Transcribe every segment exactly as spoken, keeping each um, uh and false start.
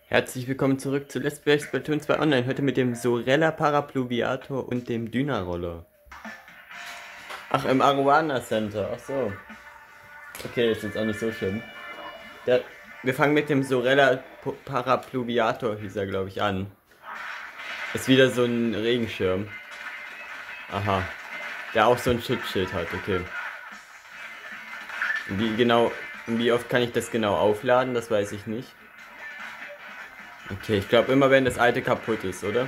Herzlich willkommen zurück zu Let's Play Splatoon zwei Online. Heute mit dem Sorella Parapluviator und dem Dyna-Roller. Ach, im Arowana Center. Ach so. Okay, ist jetzt auch nicht so schlimm. Der, wir fangen mit dem Sorella Parapluviator, hieß er, glaube ich, an. Ist wieder so ein Regenschirm. Aha. Der auch so ein Schutzschild hat, okay. Wie genau, wie oft kann ich das genau aufladen, das weiß ich nicht. Okay, ich glaube immer, wenn das alte kaputt ist, oder?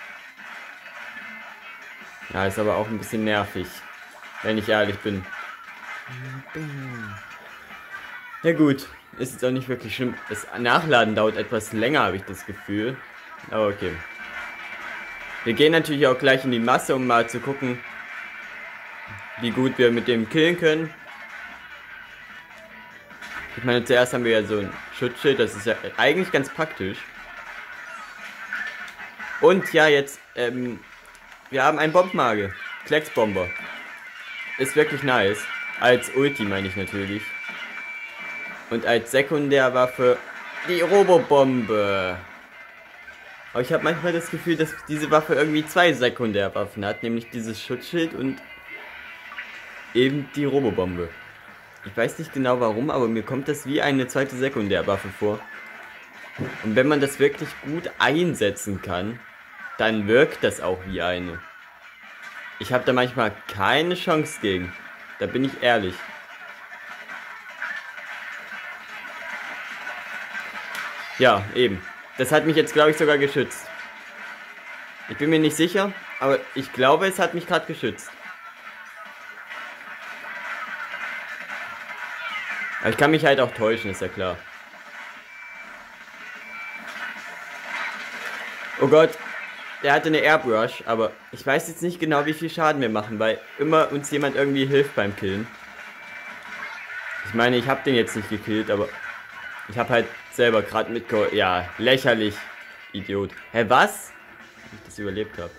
Ja, ist aber auch ein bisschen nervig, wenn ich ehrlich bin. Ja gut, ist jetzt auch nicht wirklich schlimm. Das Nachladen dauert etwas länger, habe ich das Gefühl. Aber okay. Wir gehen natürlich auch gleich in die Masse, um mal zu gucken, wie gut wir mit dem killen können. Ich meine, zuerst haben wir ja so ein Schutzschild, das ist ja eigentlich ganz praktisch. Und ja, jetzt, ähm, wir haben einen Bombmage. Klecksbomber. Ist wirklich nice. Als Ulti meine ich natürlich. Und als Sekundärwaffe die Robobombe. Aber ich habe manchmal das Gefühl, dass diese Waffe irgendwie zwei Sekundärwaffen hat. Nämlich dieses Schutzschild und eben die Robobombe. Ich weiß nicht genau warum, aber mir kommt das wie eine zweite Sekundärwaffe vor. Und wenn man das wirklich gut einsetzen kann, dann wirkt das auch wie eine. Ich habe da manchmal keine Chance gegen. Da bin ich ehrlich. Ja, eben. Das hat mich jetzt, glaube ich, sogar geschützt. Ich bin mir nicht sicher, aber ich glaube, es hat mich gerade geschützt. Aber ich kann mich halt auch täuschen, ist ja klar. Oh Gott, der hatte eine Airbrush, aber ich weiß jetzt nicht genau, wie viel Schaden wir machen, weil immer uns jemand irgendwie hilft beim Killen. Ich meine, ich habe den jetzt nicht gekillt, aber ich habe halt selber gerade mitgeholfen. Ja, lächerlich, Idiot. Hä, was? Wie ich das überlebt habe.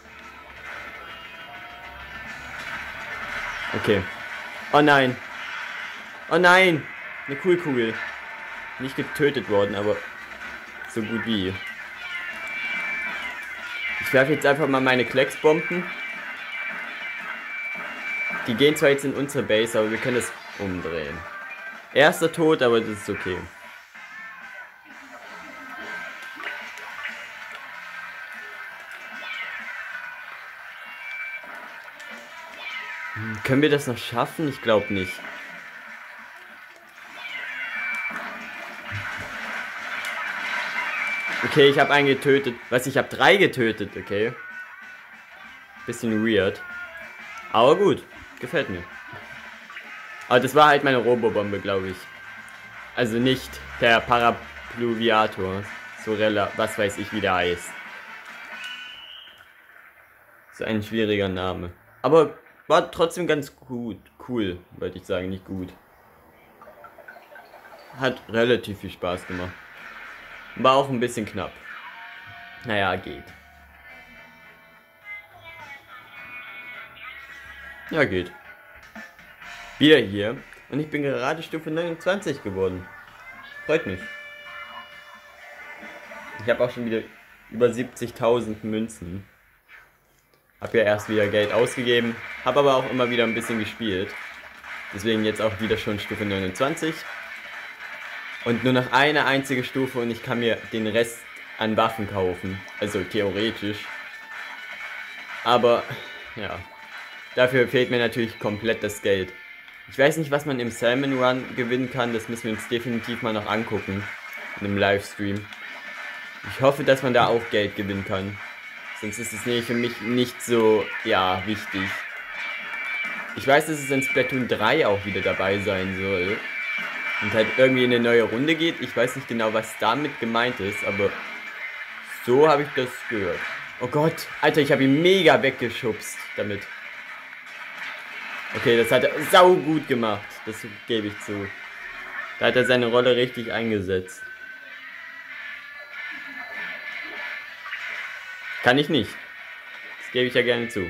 Okay. Oh nein. Oh nein. Eine Coolkugel. Nicht getötet worden, aber so gut wie. Ich werfe jetzt einfach mal meine Klecksbomben. Die gehen zwar jetzt in unsere Base, aber wir können das umdrehen. Erster Tod, aber das ist okay. Hm, können wir das noch schaffen? Ich glaube nicht. Okay, ich habe einen getötet. Was, ich habe drei getötet, okay. Bisschen weird. Aber gut, gefällt mir. Aber das war halt meine Robobombe, glaube ich. Also nicht der Parapluviator. Sorella, was weiß ich, wie der heißt. So ein schwieriger Name. Aber war trotzdem ganz gut. Cool, wollte ich sagen, nicht gut. Hat relativ viel Spaß gemacht. War auch ein bisschen knapp. Naja, geht. Ja, geht. Wieder hier. Und ich bin gerade Stufe neunundzwanzig geworden. Freut mich. Ich habe auch schon wieder über siebzigtausend Münzen. Hab ja erst wieder Geld ausgegeben. Habe aber auch immer wieder ein bisschen gespielt. Deswegen jetzt auch wieder schon Stufe neunundzwanzig. Und nur noch eine einzige Stufe und ich kann mir den Rest an Waffen kaufen. Also theoretisch. Aber, ja. Dafür fehlt mir natürlich komplett das Geld. Ich weiß nicht, was man im Salmon Run gewinnen kann. Das müssen wir uns definitiv mal noch angucken. In einem Livestream. Ich hoffe, dass man da auch Geld gewinnen kann. Sonst ist es nämlich für mich nicht so, ja, wichtig. Ich weiß, dass es in Splatoon drei auch wieder dabei sein soll. Und halt irgendwie in eine neue Runde geht. Ich weiß nicht genau, was damit gemeint ist, aber so habe ich das gehört. Oh Gott, Alter, ich habe ihn mega weggeschubst damit. Okay, das hat er sau gut gemacht, das gebe ich zu. Da hat er seine Rolle richtig eingesetzt. Kann ich nicht. Das gebe ich ja gerne zu.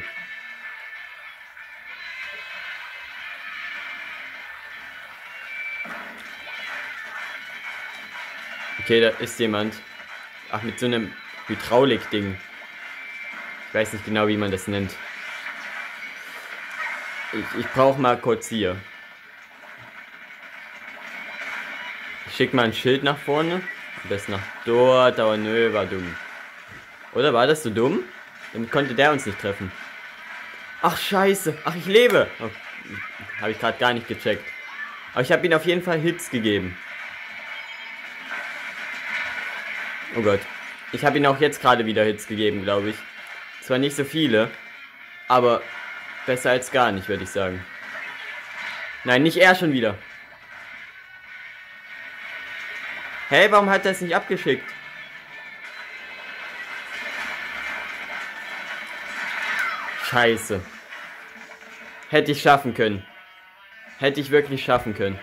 Okay, da ist jemand. Ach, mit so einem Hydraulik-Ding. Ich weiß nicht genau, wie man das nennt. Ich, ich brauche mal kurz hier. Ich schicke mal ein Schild nach vorne. Und das nach dort, aber nö, war dumm. Oder war das so dumm? Dann konnte der uns nicht treffen. Ach, scheiße. Ach, ich lebe. Oh, habe ich gerade gar nicht gecheckt. Aber ich habe ihm auf jeden Fall Hits gegeben. Oh Gott. Ich habe ihm auch jetzt gerade wieder Hits gegeben, glaube ich. Zwar nicht so viele, aber besser als gar nicht, würde ich sagen. Nein, nicht er schon wieder. Hey, warum hat er es nicht abgeschickt? Scheiße. Hätte ich schaffen können. Hätte ich wirklich schaffen können.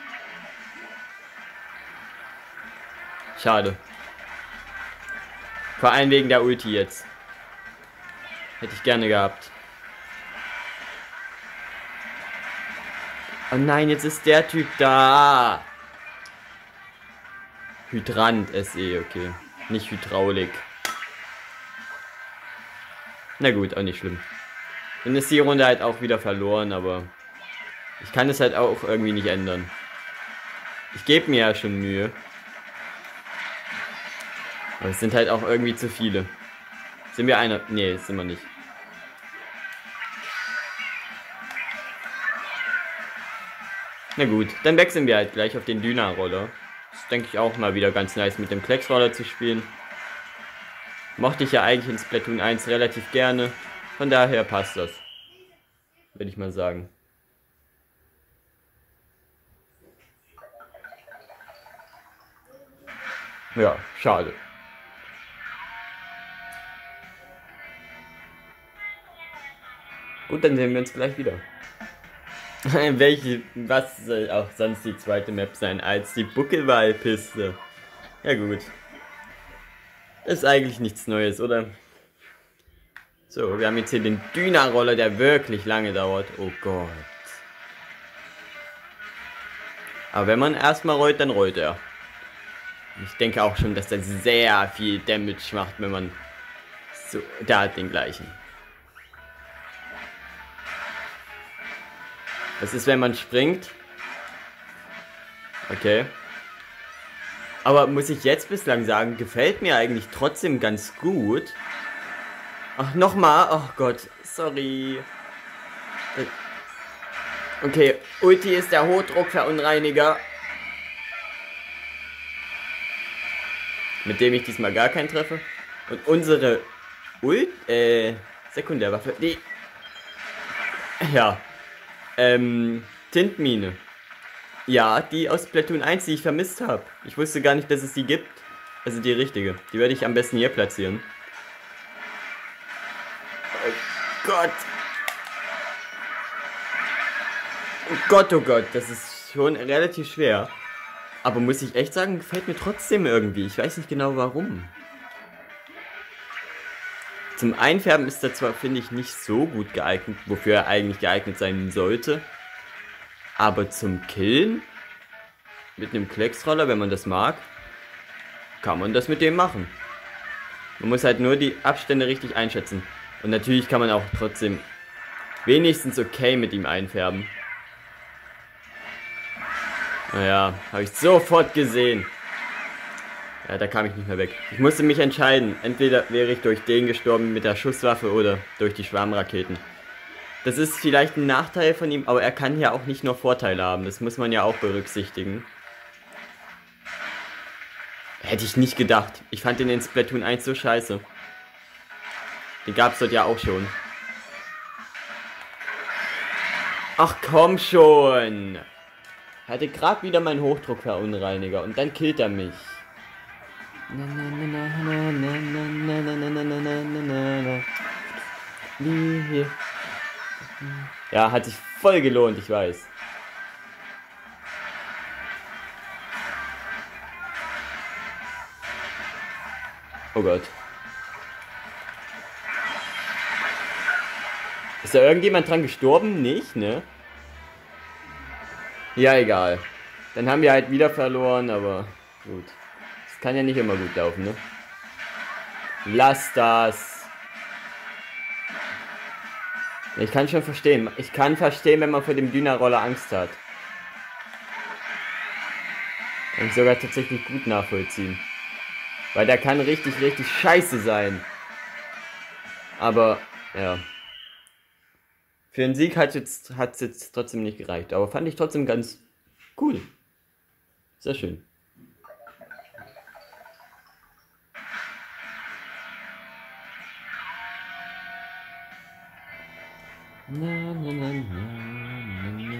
Schade. Vor allem wegen der Ulti jetzt. Hätte ich gerne gehabt. Oh nein, jetzt ist der Typ da. Hydrant S E, okay. Nicht Hydraulik. Na gut, auch nicht schlimm. Dann ist die Runde halt auch wieder verloren, aber ich kann es halt auch irgendwie nicht ändern. Ich gebe mir ja schon Mühe. Aber es sind halt auch irgendwie zu viele. Sind wir einer? Nee, sind wir nicht. Na gut, dann wechseln wir halt gleich auf den Dyna-Roller. Das denke ich auch mal wieder ganz nice mit dem Klecksroller zu spielen. Mochte ich ja eigentlich in Splatoon eins relativ gerne. Von daher passt das. Würde ich mal sagen. Ja, schade. Gut, dann sehen wir uns gleich wieder. Welche, was soll auch sonst die zweite Map sein als die Buckelwallpiste? Ja gut. Ist eigentlich nichts Neues, oder? So, wir haben jetzt hier den Dyna-Roller, der wirklich lange dauert. Oh Gott. Aber wenn man erstmal rollt, dann rollt er. Ich denke auch schon, dass er sehr viel Damage macht, wenn man... So, der hat den gleichen. Was ist, wenn man springt? Okay. Aber muss ich jetzt bislang sagen, gefällt mir eigentlich trotzdem ganz gut. Ach, nochmal. Oh Gott, sorry. Okay, Ulti ist der Hochdruckverunreiniger. Mit dem ich diesmal gar keinen treffe. Und unsere Ult, äh, Sekundärwaffe, die... Ja. Ähm, Tintmine. Ja, die aus Splatoon eins, die ich vermisst habe. Ich wusste gar nicht, dass es die gibt. Also die richtige. Die werde ich am besten hier platzieren. Oh Gott. Oh Gott, oh Gott. Das ist schon relativ schwer. Aber muss ich echt sagen, gefällt mir trotzdem irgendwie. Ich weiß nicht genau warum. Zum Einfärben ist er zwar, finde ich, nicht so gut geeignet, wofür er eigentlich geeignet sein sollte. Aber zum Killen, mit einem Klecksroller, wenn man das mag, kann man das mit dem machen. Man muss halt nur die Abstände richtig einschätzen. Und natürlich kann man auch trotzdem wenigstens okay mit ihm einfärben. Naja, habe ich sofort gesehen. Ja, da kam ich nicht mehr weg. Ich musste mich entscheiden. Entweder wäre ich durch den gestorben mit der Schusswaffe oder durch die Schwarmraketen. Das ist vielleicht ein Nachteil von ihm, aber er kann ja auch nicht nur Vorteile haben. Das muss man ja auch berücksichtigen. Hätte ich nicht gedacht. Ich fand den in Splatoon eins so scheiße. Den gab es dort ja auch schon. Ach komm schon. Er hatte gerade wieder meinen Hochdruckverunreiniger und dann killt er mich. Ja, hat sich voll gelohnt, ich weiß. Oh Gott. Ist da irgendjemand dran gestorben? Nicht, ne? Ja, egal. Dann haben wir halt wieder verloren, aber gut. Das kann ja nicht immer gut laufen, ne? Lass das. Ich kann schon verstehen. Ich kann verstehen, wenn man vor dem Dünner-Roller Angst hat. Und sogar tatsächlich gut nachvollziehen. Weil der kann richtig, richtig scheiße sein. Aber, ja. Für den Sieg hat es jetzt, hat's jetzt trotzdem nicht gereicht. Aber fand ich trotzdem ganz cool. Sehr schön. Na, na, na, na, na,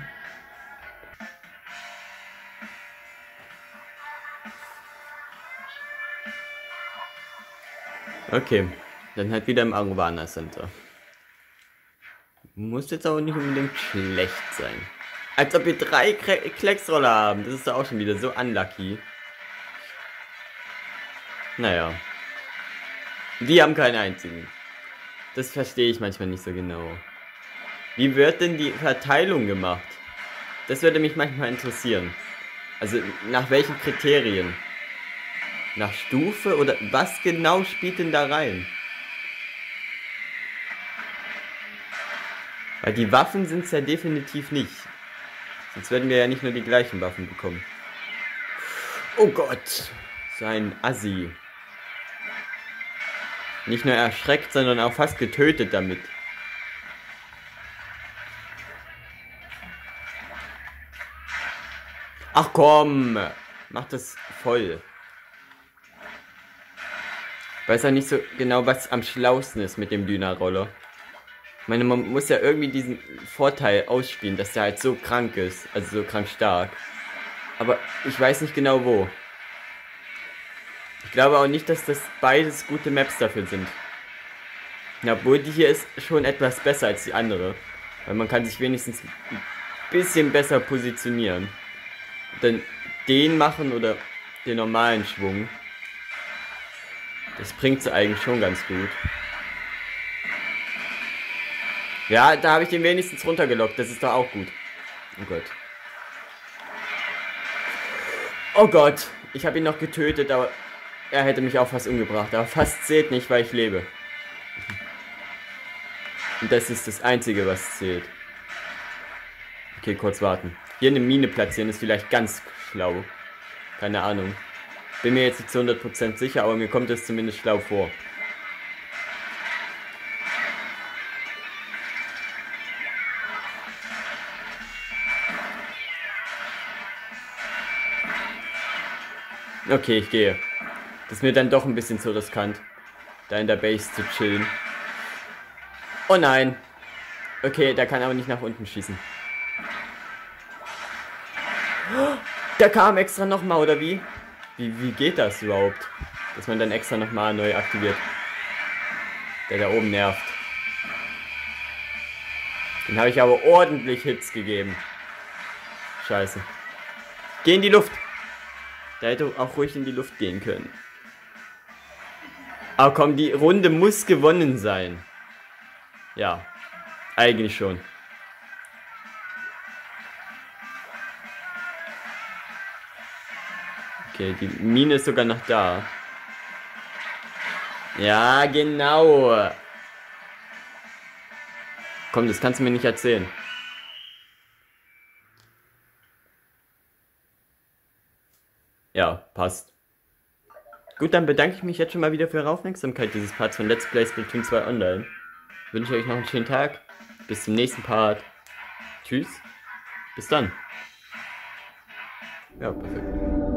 na. Okay, dann halt wieder im Arowana Center. Muss jetzt aber nicht unbedingt schlecht sein. Als ob wir drei Klecksroller haben. Das ist doch auch schon wieder so unlucky. Naja. Die haben keinen einzigen. Das verstehe ich manchmal nicht so genau. Wie wird denn die Verteilung gemacht? Das würde mich manchmal interessieren. Also nach welchen Kriterien? Nach Stufe oder was genau spielt denn da rein? Weil die Waffen sind es ja definitiv nicht. Sonst werden wir ja nicht nur die gleichen Waffen bekommen. Oh Gott! So ein Assi. Nicht nur erschreckt, sondern auch fast getötet damit. Ach komm! Mach das voll. Ich weiß auch nicht so genau, was am schlausten ist mit dem Dünner-Roller. Ich meine, man muss ja irgendwie diesen Vorteil ausspielen, dass der halt so krank ist. Also so krank stark. Aber ich weiß nicht genau wo. Ich glaube auch nicht, dass das beides gute Maps dafür sind. Ja, obwohl die hier ist schon etwas besser als die andere. Weil man kann sich wenigstens ein bisschen besser positionieren. Dann den machen oder den normalen Schwung. Das bringt sie eigentlich schon ganz gut. Ja, da habe ich den wenigstens runtergelockt. Das ist doch auch gut. Oh Gott. Oh Gott. Ich habe ihn noch getötet, aber er hätte mich auch fast umgebracht. Aber fast zählt nicht, weil ich lebe. Und das ist das Einzige, was zählt. Okay, kurz warten. Hier eine Mine platzieren ist vielleicht ganz schlau. Keine Ahnung. Bin mir jetzt nicht zu hundert Prozent sicher, aber mir kommt es zumindest schlau vor. Okay, ich gehe. Das ist mir dann doch ein bisschen zu riskant, da in der Base zu chillen. Oh nein. Okay, der kann aber nicht nach unten schießen. Der kam extra nochmal, oder wie? wie? Wie geht das überhaupt? Dass man dann extra nochmal neu aktiviert. Der da oben nervt. Den habe ich aber ordentlich Hits gegeben. Scheiße. Geh in die Luft. Der hätte auch ruhig in die Luft gehen können. Aber komm, die Runde muss gewonnen sein. Ja, eigentlich schon. Okay, die Mine ist sogar noch da. Ja, genau. Komm, das kannst du mir nicht erzählen. Ja, passt. Gut, dann bedanke ich mich jetzt schon mal wieder für Ihre Aufmerksamkeit dieses Parts von Let's Play Splatoon zwei Online. Ich wünsche euch noch einen schönen Tag. Bis zum nächsten Part. Tschüss. Bis dann. Ja, perfekt.